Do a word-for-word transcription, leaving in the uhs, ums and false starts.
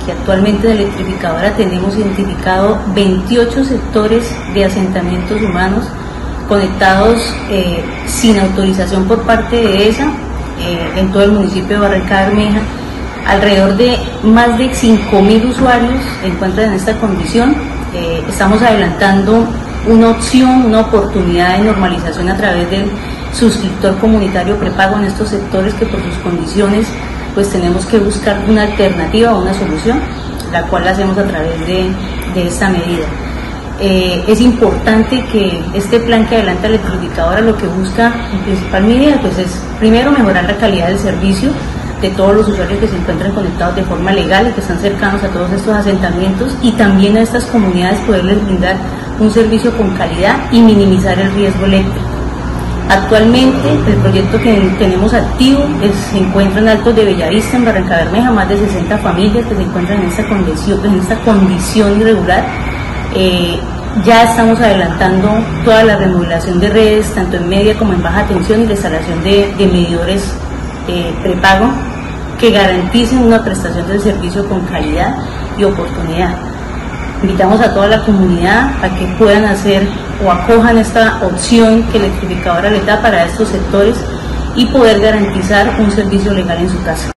que actualmente en la electrificadora tenemos identificado veintiocho sectores de asentamientos humanos conectados eh, sin autorización por parte de ESA eh, en todo el municipio de Barranca Bermeja. Alrededor de más de cinco mil usuarios se encuentran en esta condición. Eh, estamos adelantando una opción, una oportunidad de normalización a través del suscriptor comunitario prepago en estos sectores que por sus condiciones pues tenemos que buscar una alternativa o una solución, la cual la hacemos a través de, de esta medida. Eh, es importante que este plan que adelanta la electrificadora lo que busca en principal medida pues es primero mejorar la calidad del servicio de todos los usuarios que se encuentran conectados de forma legal y que están cercanos a todos estos asentamientos, y también a estas comunidades poderles brindar un servicio con calidad y minimizar el riesgo eléctrico. Actualmente el proyecto que tenemos activo es, se encuentra en Altos de Bellavista, en Barranca Bermeja, más de sesenta familias que se encuentran en esta condición, en esta condición irregular. Eh, ya estamos adelantando toda la remodelación de redes, tanto en media como en baja tensión, y la instalación de, de medidores eh, prepago que garanticen una prestación del servicio con calidad y oportunidad. Invitamos a toda la comunidad a que puedan hacer o acojan esta opción que la electrificadora les da para estos sectores y poder garantizar un servicio legal en su casa.